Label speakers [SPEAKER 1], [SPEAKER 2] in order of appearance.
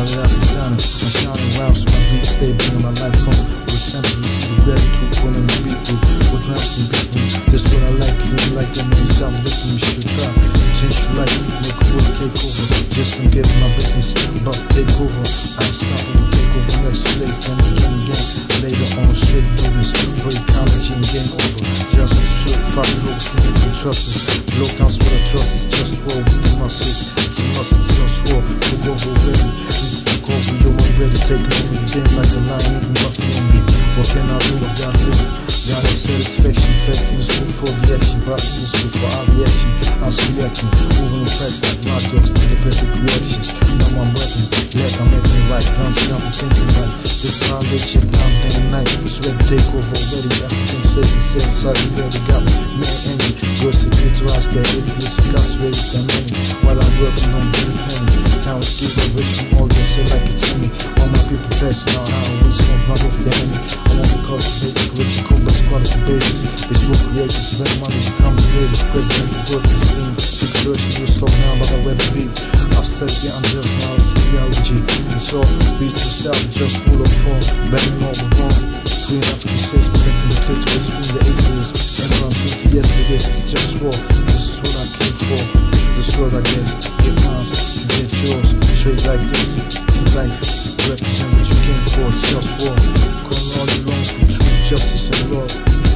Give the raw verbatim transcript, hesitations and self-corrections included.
[SPEAKER 1] now that I've been shining, I'm shining round so my beats stay bringing my life home. With essential, we see the gratitude put in the beat group. With rhymes and beat group, that's what I like. If you don't like that name, stop listening, you should try. Change your life, make a world take over. Just forget my business, but take over. Unstoppable take over next place, then again, again. Later on, straight through this, for ecology and game over. Justice, short, five looks, you need to trust us. Blow down what I trust is just war with the muscles. It's a muscle, it's just war. Look over already, need to look over. You're already taking over the game like a lion eating buffalo meat. What can I do? I gotta live. Got no satisfaction, fasting is good for the action, but it's good for our reaction. I'm reacting, moving the press like my dogs to the perfect reactions. Now I'm rapping, yeah, I'm making it right. Down to I'm thinking right. This time they shit down day and night. It's ready to take over already. African says and says, sorry, ready got me. Man, envy, girls to get to us, they're atheists, incarcerated, they're many. While I'm working on getting penny. Time is getting rich from all this, say like it's in me. All my people passing out how we smoke pump off the enemy. I want to cultivate the glitch and cool, but quality basics. Bitch, we'll create this, spend money, become the greatest. President, the book, the scene. People version, you slow down, but I weather beat. I've said, yeah, I'm just now, it's theology. It's all beat yourself, just rule of form. Betting all the wrong. Free African states, protecting the clitoris, free the atheists. Everyone's with the yes, it is, it's just war. This is what I came for. This is this world, I guess. Get mine, you get yours. Straight like this, it's a life. Represent what you came for, it's just war. Calling all you long for truth, justice, and love.